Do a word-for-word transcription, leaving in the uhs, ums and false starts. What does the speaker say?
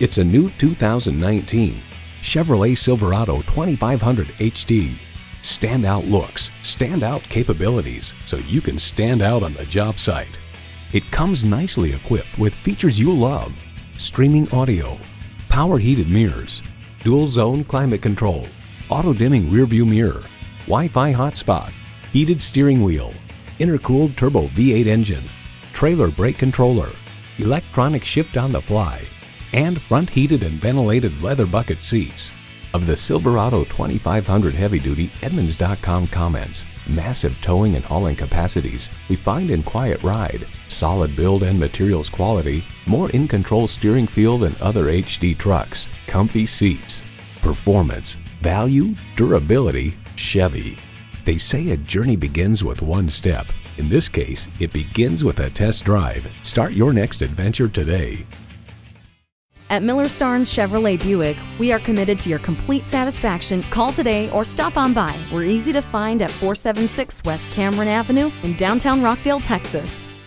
It's a new two thousand nineteen Chevrolet Silverado twenty-five hundred H D. Standout looks, standout capabilities, so you can stand out on the job site. It comes nicely equipped with features you love: streaming audio, power heated mirrors, dual zone climate control, auto dimming rear view mirror, Wi-Fi hotspot, heated steering wheel, intercooled turbo V eight engine, trailer brake controller, electronic shift on the fly, and front heated and ventilated leather bucket seats. Of the Silverado twenty-five hundred Heavy Duty, Edmunds dot com comments, massive towing and hauling capacities, refined and quiet ride, solid build and materials quality, more in-control steering feel than other H D trucks, comfy seats, performance, value, durability, Chevy. They say a journey begins with one step. In this case, it begins with a test drive. Start your next adventure today. At Miller Starnes Chevrolet Buick, we are committed to your complete satisfaction. Call today or stop on by. We're easy to find at four seven six West Cameron Avenue in downtown Rockdale, Texas.